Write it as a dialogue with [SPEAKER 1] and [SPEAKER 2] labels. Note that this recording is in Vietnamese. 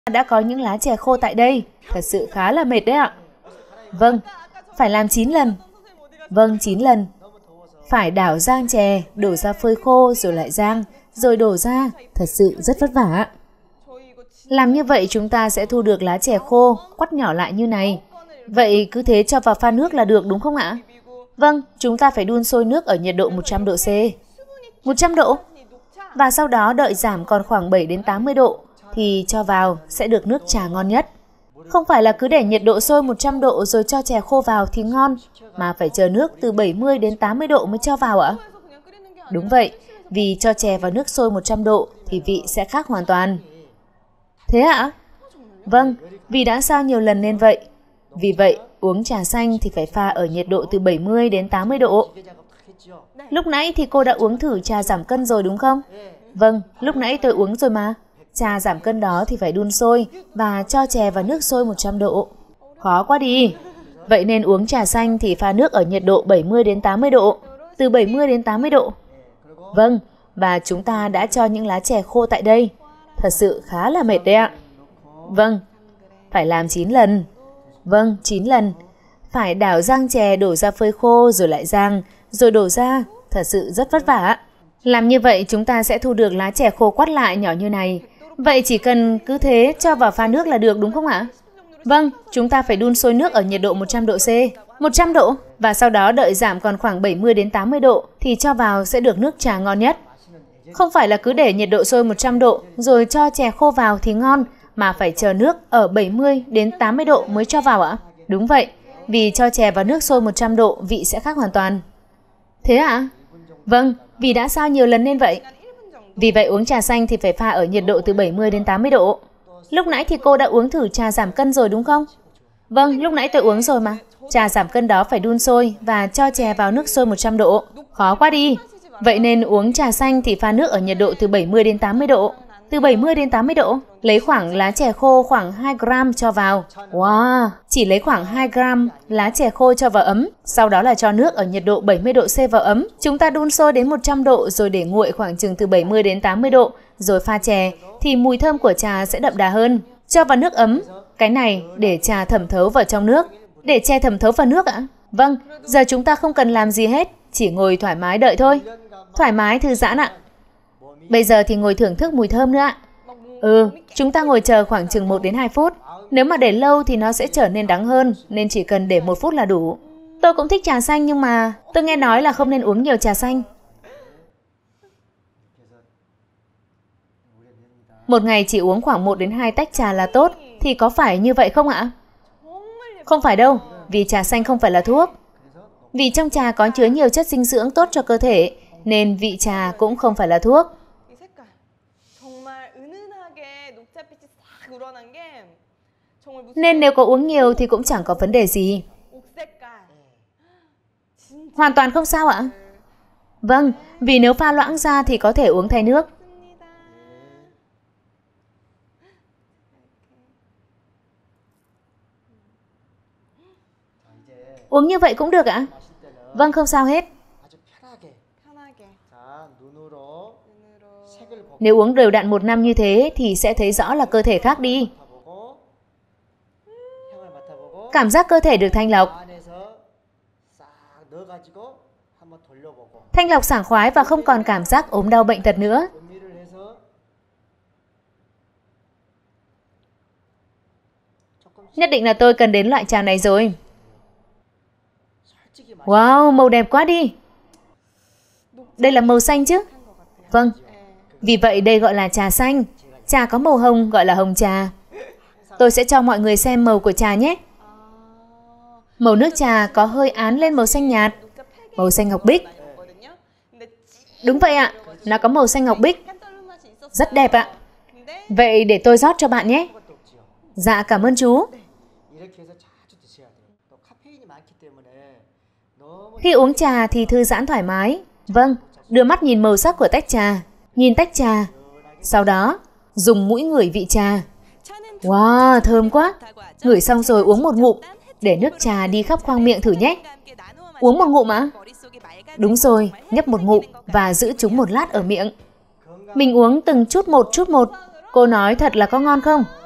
[SPEAKER 1] đã có những lá chè khô tại đây, thật sự khá là mệt đấy ạ. Vâng, phải làm 9 lần. Vâng, 9 lần. Phải đảo rang chè, đổ ra phơi khô rồi lại rang, rồi đổ ra, thật sự rất vất vả. Làm như vậy chúng ta sẽ thu được lá chè khô, quắt nhỏ lại như này. Vậy cứ thế cho vào pha nước là được đúng không ạ? Vâng, chúng ta phải đun sôi nước ở nhiệt độ 100 độ C. 100 độ? Và sau đó đợi giảm còn khoảng 7 đến 80 độ thì cho vào sẽ được nước trà ngon nhất. Không phải là cứ để nhiệt độ sôi 100 độ rồi cho chè khô vào thì ngon, mà phải chờ nước từ 70 đến 80 độ mới cho vào ạ? Đúng vậy, vì cho chè vào nước sôi 100 độ thì vị sẽ khác hoàn toàn. Thế ạ? Vâng, vì đã sao nhiều lần nên vậy. Vì vậy, uống trà xanh thì phải pha ở nhiệt độ từ 70 đến 80 độ. Lúc nãy thì cô đã uống thử trà giảm cân rồi đúng không? Vâng, lúc nãy tôi uống rồi mà. Trà giảm cân đó thì phải đun sôi và cho chè vào nước sôi 100 độ. Khó quá đi. Vậy nên uống trà xanh thì pha nước ở nhiệt độ 70 đến 80 độ. Từ 70 đến 80 độ. Vâng, và chúng ta đã cho những lá chè khô tại đây. Thật sự khá là mệt đấy ạ. Vâng, phải làm 9 lần. Vâng, 9 lần. Phải đảo rang chè đổ ra phơi khô rồi lại rang, rồi đổ ra, thật sự rất vất vả. Làm như vậy chúng ta sẽ thu được lá chè khô quắt lại nhỏ như này. Vậy chỉ cần cứ thế cho vào pha nước là được đúng không ạ? Vâng, chúng ta phải đun sôi nước ở nhiệt độ 100 độ C. 100 độ? Và sau đó đợi giảm còn khoảng 70 đến 80 độ thì cho vào sẽ được nước trà ngon nhất. Không phải là cứ để nhiệt độ sôi 100 độ rồi cho chè khô vào thì ngon, mà phải chờ nước ở 70 đến 80 độ mới cho vào ạ? Đúng vậy, vì cho chè vào nước sôi 100 độ vị sẽ khác hoàn toàn. Thế ạ? Vâng, vì đã sao nhiều lần nên vậy. Vì vậy uống trà xanh thì phải pha ở nhiệt độ từ 70 đến 80 độ. Lúc nãy thì cô đã uống thử trà giảm cân rồi đúng không? Vâng, lúc nãy tôi uống rồi mà. Trà giảm cân đó phải đun sôi và cho chè vào nước sôi 100 độ. Khó quá đi. Vậy nên uống trà xanh thì pha nước ở nhiệt độ từ 70 đến 80 độ. Từ 70 đến 80 độ, lấy khoảng lá chè khô khoảng 2 gram cho vào. Wow, chỉ lấy khoảng 2 gram lá chè khô cho vào ấm. Sau đó là cho nước ở nhiệt độ 70 độ C vào ấm. Chúng ta đun sôi đến 100 độ rồi để nguội khoảng chừng từ 70 đến 80 độ. Rồi pha chè thì mùi thơm của trà sẽ đậm đà hơn. Cho vào nước ấm. Cái này để trà thẩm thấu vào trong nước. Để chè thẩm thấu vào nước ạ? Vâng, giờ chúng ta không cần làm gì hết. Chỉ ngồi thoải mái đợi thôi. Thoải mái thư giãn ạ. Bây giờ thì ngồi thưởng thức mùi thơm nữa ạ. Chúng ta ngồi chờ khoảng chừng 1 đến 2 phút. Nếu mà để lâu thì nó sẽ trở nên đắng hơn, nên chỉ cần để 1 phút là đủ. Tôi cũng thích trà xanh nhưng mà tôi nghe nói là không nên uống nhiều trà xanh. Một ngày chỉ uống khoảng 1 đến 2 tách trà là tốt, thì có phải như vậy không ạ? Không phải đâu, vì trà xanh không phải là thuốc. Vì trong trà có chứa nhiều chất dinh dưỡng tốt cho cơ thể, nên vị trà cũng không phải là thuốc. Nên nếu có uống nhiều thì cũng chẳng có vấn đề gì. Hoàn toàn không sao ạ? Vâng, vì nếu pha loãng ra thì có thể uống thay nước. Uống như vậy cũng được ạ? Vâng, không sao hết. Nếu uống đều đặn 1 năm như thế thì sẽ thấy rõ là cơ thể khác đi. Cảm giác cơ thể được thanh lọc. Thanh lọc sảng khoái và không còn cảm giác ốm đau bệnh tật nữa. Nhất định là tôi cần đến loại trà này rồi. Wow, màu đẹp quá đi. Đây là màu xanh chứ? Vâng, vì vậy đây gọi là trà xanh. Trà có màu hồng gọi là hồng trà. Tôi sẽ cho mọi người xem màu của trà nhé. Màu nước trà có hơi án lên màu xanh nhạt, màu xanh ngọc bích. Đúng vậy ạ, nó có màu xanh ngọc bích. Rất đẹp ạ. Vậy để tôi rót cho bạn nhé. Dạ, cảm ơn chú. Khi uống trà thì thư giãn thoải mái. Vâng, đưa mắt nhìn màu sắc của tách trà, nhìn tách trà. Sau đó, dùng mũi ngửi vị trà. Wow, thơm quá. Ngửi xong rồi uống một ngụm, để nước trà đi khắp khoang miệng thử nhé. Uống một ngụm ạ? Đúng rồi, nhấp một ngụm và giữ chúng một lát ở miệng. Mình uống từng chút một. Cô nói thật là có ngon không?